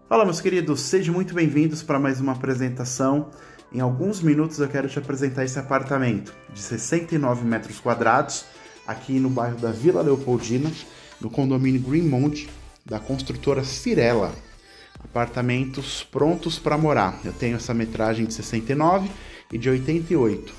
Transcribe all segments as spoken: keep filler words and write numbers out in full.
Fala, meus queridos, sejam muito bem-vindos para mais uma apresentação. Em alguns minutos eu quero te apresentar esse apartamento de sessenta e nove metros quadrados, aqui no bairro da Vila Leopoldina, no condomínio Greenmont, da construtora Cirela. Apartamentos prontos para morar. Eu tenho essa metragem de sessenta e nove e de oitenta e oito.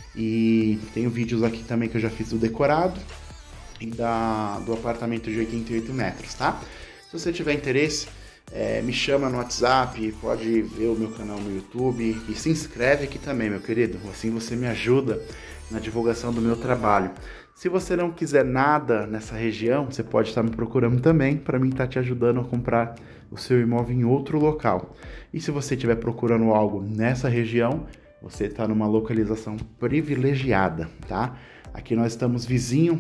E tenho vídeos aqui também que eu já fiz do decorado e da, do apartamento de oitenta e oito metros, tá? Se você tiver interesse, É, me chama no WhatsApp, pode ver o meu canal no YouTube e se inscreve aqui também, meu querido. Assim você me ajuda na divulgação do meu trabalho. Se você não quiser nada nessa região, você pode estar me procurando também para mim estar te ajudando a comprar o seu imóvel em outro local. E se você estiver procurando algo nessa região, você está numa localização privilegiada, tá? Aqui nós estamos vizinho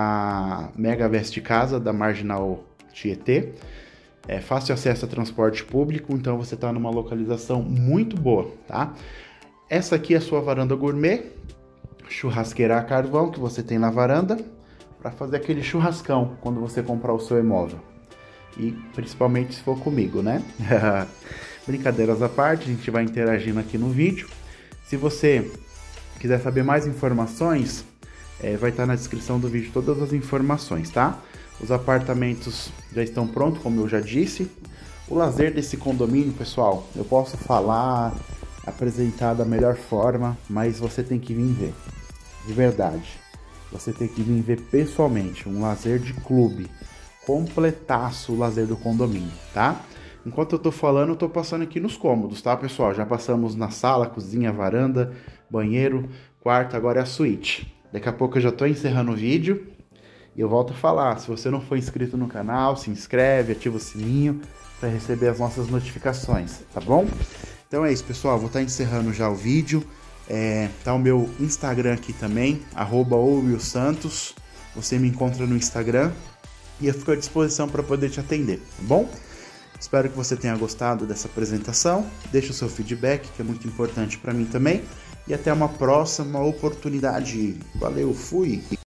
à Mega Veste Casa da Marginal Tietê. É fácil acesso a transporte público, então você está numa localização muito boa, tá? Essa aqui é a sua varanda gourmet, churrasqueira a carvão que você tem na varanda, para fazer aquele churrascão quando você comprar o seu imóvel. E principalmente se for comigo, né? Brincadeiras à parte, a gente vai interagindo aqui no vídeo. Se você quiser saber mais informações, é, vai estar na descrição do vídeo todas as informações, tá? Os apartamentos já estão prontos, como eu já disse. O lazer desse condomínio, pessoal, eu posso falar, apresentar da melhor forma, mas você tem que vir ver, de verdade. Você tem que vir ver pessoalmente, um lazer de clube, completaço o lazer do condomínio, tá? Enquanto eu tô falando, eu tô passando aqui nos cômodos, tá, pessoal? Já passamos na sala, cozinha, varanda, banheiro, quarto, agora é a suíte. Daqui a pouco eu já tô encerrando o vídeo. E eu volto a falar, se você não for inscrito no canal, se inscreve, ativa o sininho para receber as nossas notificações, tá bom? Então é isso, pessoal, vou estar encerrando já o vídeo. É, tá o meu Instagram aqui também, arroba Santos. Você me encontra no Instagram e eu fico à disposição para poder te atender, tá bom? Espero que você tenha gostado dessa apresentação. Deixa o seu feedback, que é muito importante para mim também. E até uma próxima oportunidade. Valeu, fui!